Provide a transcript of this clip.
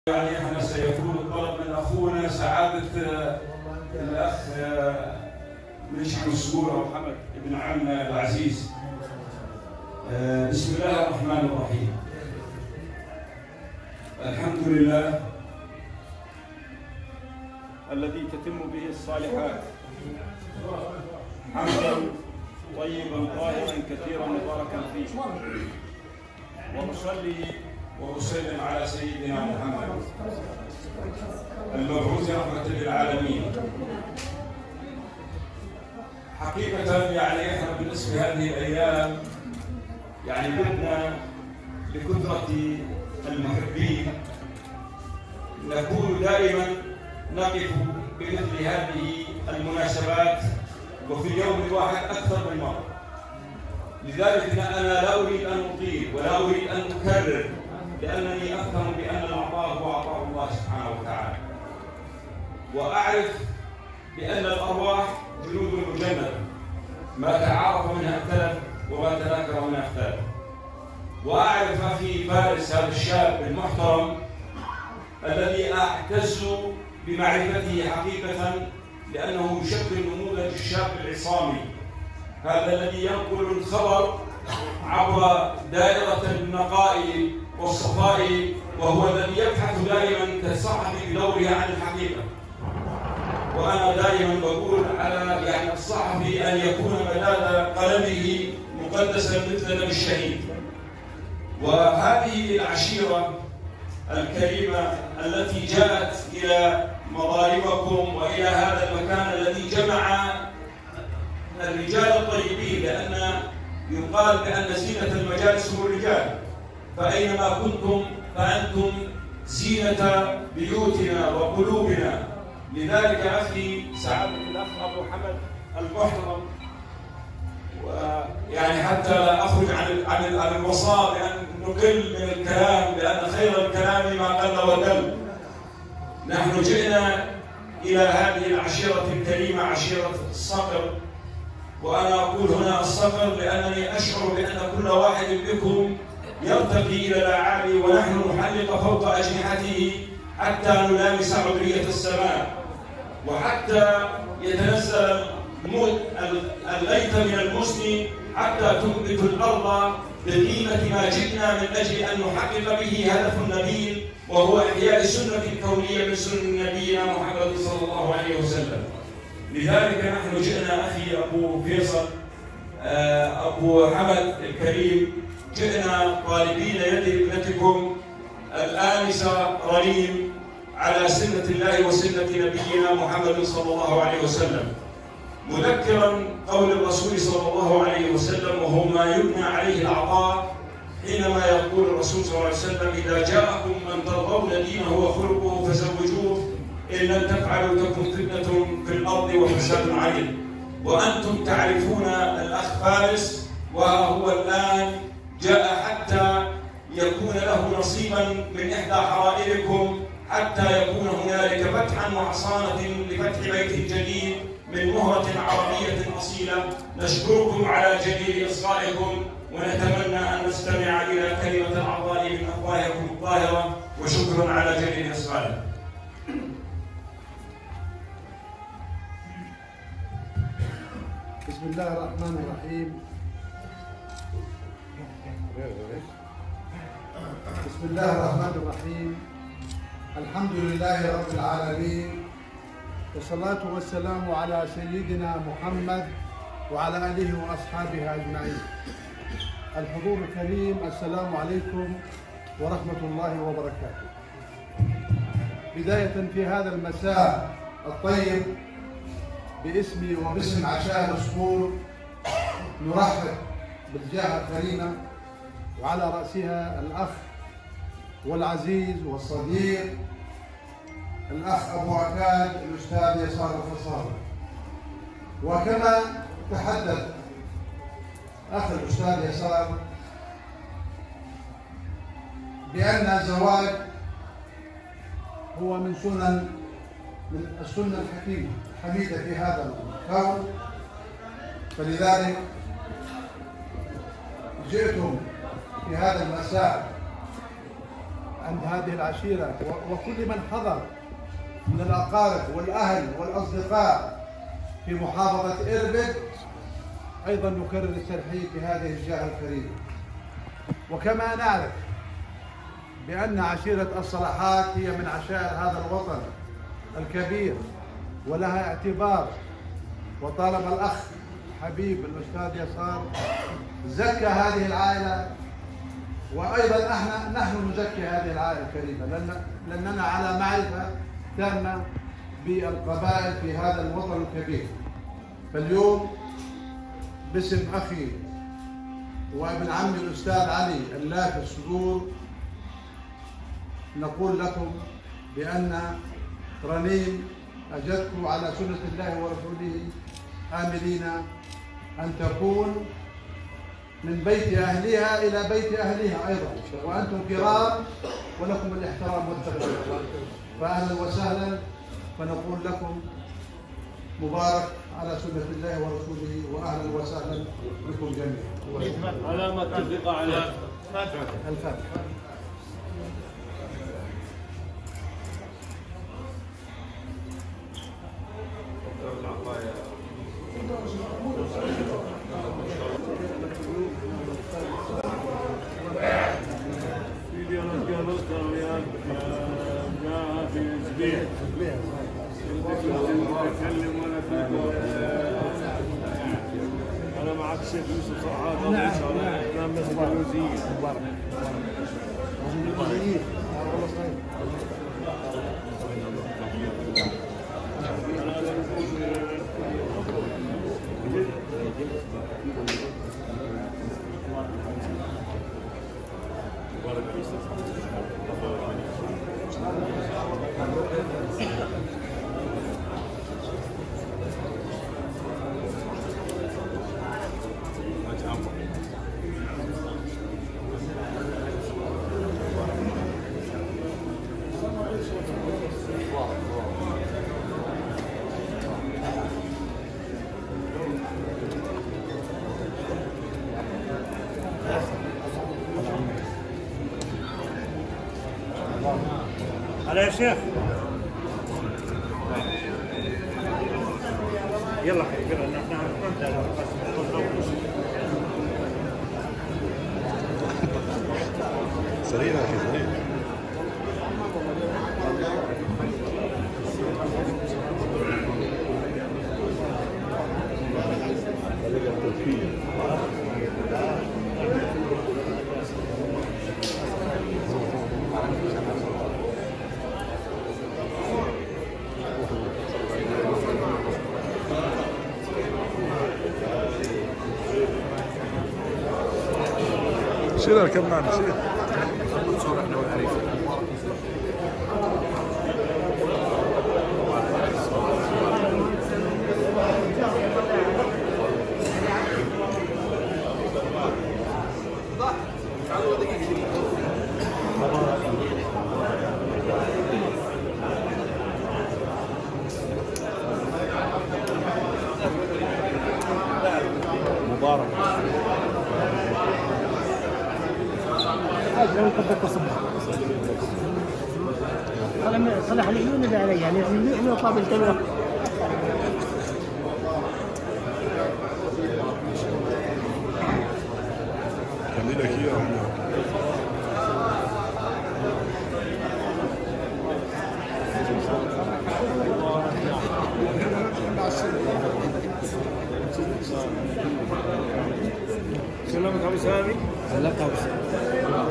يعني احنا سيكون الطلب من اخونا سعاده الاخ منشح السمو محمد بن عمنا العزيز. بسم الله الرحمن الرحيم. الحمد لله الذي تتم به الصالحات، حمدا طيبا طاهرا كثيرا مباركا فيه، وأصلي وأسلم على سيدنا محمد المبعوث رحمة للعالمين. حقيقة يعني احنا بالنسبة لهذه الأيام يعني بدنا لكثرة المحبين نكون دائما نقف بمثل هذه المناسبات وفي اليوم الواحد أكثر من مرة. لذلك أنا لا أريد أن أطيل ولا أريد أن أكرر، لأنني أفهم بأن العطاء هو عطاء الله سبحانه وتعالى، وأعرف بأن الأرواح جنود مجندة، ما تعارف منها اختلف وما تناكر منها اختلف. وأعرف أخي فارس هذا الشاب المحترم الذي أعتز بمعرفته حقيقة، لأنه يشكل نموذج الشاب العصامي، هذا الذي ينقل الخبر عبر دائرة النقاء والصفاء، وهو الذي يبحث دائما كالصحفي بدوره عن الحقيقة. وأنا دائما بقول على يعني الصحفي أن يكون مداد قلمه مقدسا مثل نبي الشهيد. وهذه العشيرة الكريمة التي جاءت إلى مضاربكم وإلى هذا المكان الذي جمع الرجال الطيبين، لأن يقال بأن زينة المجالس هم الرجال، فأينما كنتم فأنتم زينة بيوتنا وقلوبنا. لذلك أخي سعادة الأخ أبو حمد المحترم، ويعني حتى لا أخرج عن الوصاء بأن نقل من الكلام، لأن خير الكلام ما قل ودل. نحن جئنا إلى هذه العشيرة الكريمة، عشيرة الصقر، وأنا أقول هنا الصقر لأنني أشعر بأن كل واحد بكم يرتقي إلى الأعالي، ونحن نحلق فوق أجنحته حتى نلامس عذرية السماء، وحتى يتنزل الغيث من المسن، حتى تنبت الأرض بقيمة ما جئنا من أجل أن نحقق به هدف نبيل، وهو إحياء السنة الكونية من سنن نبينا محمد صلى الله عليه وسلم. لذلك نحن جئنا أخي أبو فيصل أبو حمد الكريم، جئنا طالبين يد ابنتكم الآنسة رنيم على سنة الله وسنة نبينا محمد صلى الله عليه وسلم، مذكرا قول الرسول صلى الله عليه وسلم، وهو ما يبنى عليه العطاء، حينما يقول الرسول صلى الله عليه وسلم: إذا جاءكم من ترضون دينه وخلقه فزوجوه، إن لم تفعلوا تكن فتنة في الأرض وفساد عريض. وأنتم تعرفون الأخ فارس، وهو الآن جاء حتى يكون له نصيبا من إحدى حرائركم، حتى يكون هنالك فتحا وحصانة لفتح بيت جديد من مهرة عربية أصيلة. نشكركم على جليل إصغائكم، ونتمنى أن نستمع إلى كلمة العطاء من أفواهكم الطاهرة، وشكرا على جليل إصغائكم. بسم الله الرحمن الرحيم. بسم الله الرحمن الرحيم. الحمد لله رب العالمين، والصلاة والسلام على سيدنا محمد وعلى آله وأصحابه أجمعين. الحضور الكريم، السلام عليكم ورحمة الله وبركاته. بداية في هذا المساء الطيب باسمي وباسم عشائر الصقور نرحب بالجهة الكريمة، وعلى رأسها الأخ والعزيز والصديق الأخ أبو عكاد الأستاذ يسار الفصاري. وكما تحدث أخ الأستاذ يسار بأن الزواج هو من السنة الحكيمة الحميدة في هذا الكون، فلذلك جئتم في هذا المساء عند هذه العشيرة وكل من حضر من الأقارب والأهل والأصدقاء في محافظة إربد، أيضا نكرر الترحيب بهذه الجهة الكريمة. وكما نعرف بأن عشيرة الصلاحات هي من عشائر هذا الوطن الكبير ولها اعتبار، وطالما الأخ حبيب الأستاذ يسار زكى هذه العائلة، وأيضا نحن نزكي هذه العائلة الكريمة لأننا على معرفة تامة بالقبائل في هذا الوطن الكبير. فاليوم باسم أخي وابن عمي الأستاذ علي اللافي الصدور نقول لكم بأن رنين أجدكم على سنة الله ورسوله آملين أن تكون من بيت أهلها إلى بيت أهلها أيضا، وأنتم كرام ولكم الاحترام والتقدير، فأهلا وسهلا. فنقول لكم مبارك على سنة الله ورسوله، وأهلا وسهلا بكم جميعا. علامة الثقة على الفاتحة. أنا معك الشيخ يوسف صحابة إن شاء الله. نعم مسجد الوزير مبارك. هلا يا شيخ. يلا يلا نحن سريع يا اخي سريع. شيل اركب معنا شيل. صورة احنا والعريس. مبارك. لو يكبر تصبح صلح العيون اللي علي، يعني العيون قابل تلوى. خلي لك اياه. سلامك ابو سامي. سلامك ابو سامي.